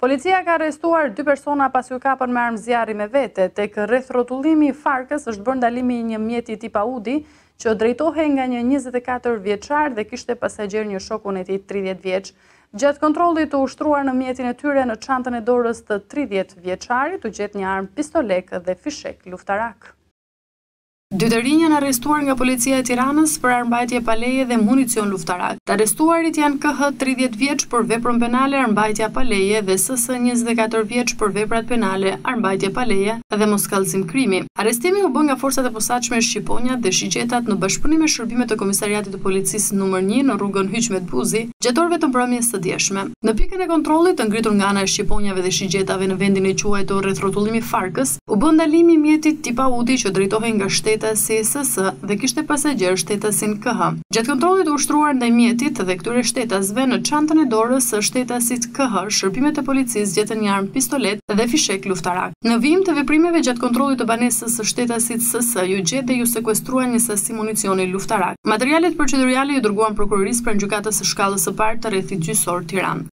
Policia ka arrestuar 2 persona pasi u kapën me armë zjarri me vete. Tek rreth rrotullimi i farkës është bërë ndalimi i një mjeti tip Audi që drejtohej nga një 24 vjeçar dhe kishte pasagjer një shokun e tij 30 vjeç. Gjatë kontrollit të ushtruar në mjetin e tyre në çantën e dorës të 30 vjeçarit u gjet një armë pistolek dhe fishek luftarak. 2 të rinj janë arrestuar nga policia e Tiranës për armbajtje pa leje dhe municion luftarak. Të arrestuarit janë KH 30 vjeç për veprën penale armbajtja pa leje dhe SS 24 vjeç për veprat penale armbajtje pa leje dhe moskallëzim krimi. Arrestimi u bë nga forcat e posaçme shqiponjat dhe shigjetat në bashkëpunim me shërbimet të komisariatit të policisë numër 1 në rrugën Hyçmet Buzi, gjatë orëve të mbrëmjes së djeshme. Në pikën e kontrollit të ngritur nga ana e shqiponjave dhe shigjetave në vendin e quajtur rreth rrotullimi Farkës, u bë ndalimi i mjetit tip Audi që drejtohej nga si SS dhe kishte pasagjer shtetasin KH. Gjatë kontrollit u ushtruar ndaj mjetit dhe këtyre shtetasve në çantën e dorës së shtetasit KH, shërbimet e policisë gjetën një armë pistolet dhe fishek luftarak. Në vijim të veprimeve gjatë kontrollit të banesës së shtetasit SS, ju gjet dhe ju sekuestruan një sasi municioni luftarak. Materialet procedurale ju dërguan prokurorisë pranë gjykatës së shkallës së parë të rrethit gjyqësor Tiranë.